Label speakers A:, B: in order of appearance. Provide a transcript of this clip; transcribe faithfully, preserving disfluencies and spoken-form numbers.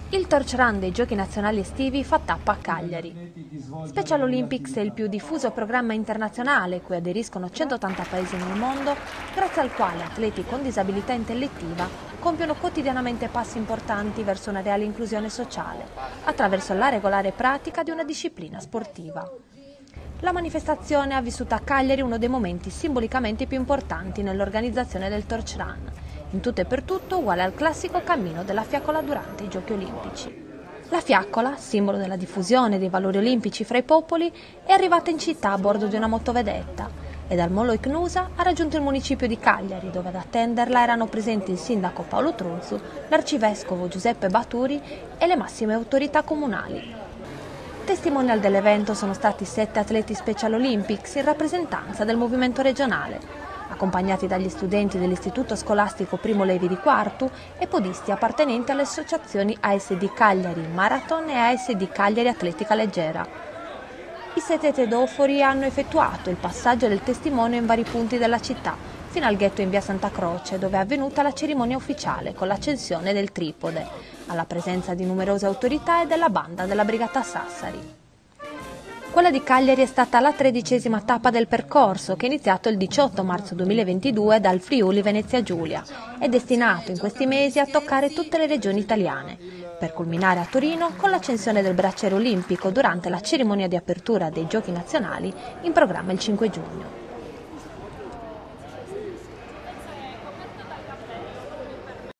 A: Il torch run dei Giochi nazionali estivi fa tappa a Cagliari. Special Olympics è il più diffuso programma internazionale cui aderiscono centottanta paesi nel mondo, grazie al quale atleti con disabilità intellettiva compiono quotidianamente passi importanti verso una reale inclusione sociale, attraverso la regolare pratica di una disciplina sportiva. La manifestazione ha vissuto a Cagliari uno dei momenti simbolicamente più importanti nell'organizzazione del torch run, in tutto e per tutto uguale al classico cammino della fiaccola durante i Giochi olimpici. La fiaccola, simbolo della diffusione dei valori olimpici fra i popoli, è arrivata in città a bordo di una motovedetta e dal Molo Icnusa ha raggiunto il municipio di Cagliari, dove ad attenderla erano presenti il sindaco Paolo Trunzu, l'arcivescovo Giuseppe Baturi e le massime autorità comunali. Testimonial dell'evento sono stati sette atleti Special Olympics in rappresentanza del movimento regionale, accompagnati dagli studenti dell'Istituto Scolastico Primo Levi di Quartu e podisti appartenenti alle associazioni A S D Cagliari Marathon e A S D Cagliari Atletica Leggera. I sette tedofori hanno effettuato il passaggio del testimone in vari punti della città, fino al ghetto in via Santa Croce, dove è avvenuta la cerimonia ufficiale con l'accensione del tripode, alla presenza di numerose autorità e della banda della Brigata Sassari. Quella di Cagliari è stata la tredicesima tappa del percorso, che è iniziato il diciotto marzo duemilaventidue dal Friuli Venezia Giulia. È destinato in questi mesi a toccare tutte le regioni italiane, per culminare a Torino con l'accensione del bracciere olimpico durante la cerimonia di apertura dei Giochi nazionali in programma il cinque giugno.